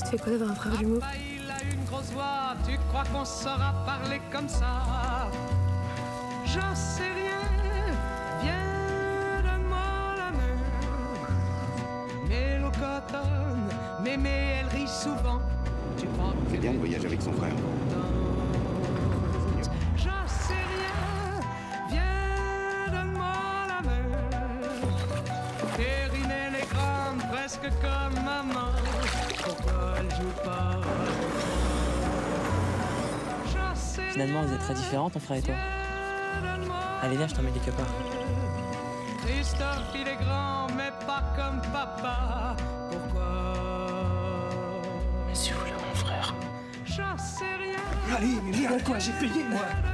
Ça te fait quoi d'avoir un frère jumeau? Il a une grosse voix, tu crois qu'on saura parler comme ça? J'en sais rien, viens donne-moi la main. Mélo cotonne, mémé elle rit souvent. Tu crois que C'est bien de voyager avec son frère. J'en sais rien, viens donne-moi la main. Périnelle est grande, presque comme maman. Pourquoi elle joue pas? J'en sais Finalement, vous êtes très différents, ton frère et toi. Allez, viens, je t'emmène quelque part. Christophe, il est grand, mais pas comme papa. Pourquoi? Mais si vous voulez mon frère. J'en sais rien. Allez, mais viens, quoi, j'ai payé, moi.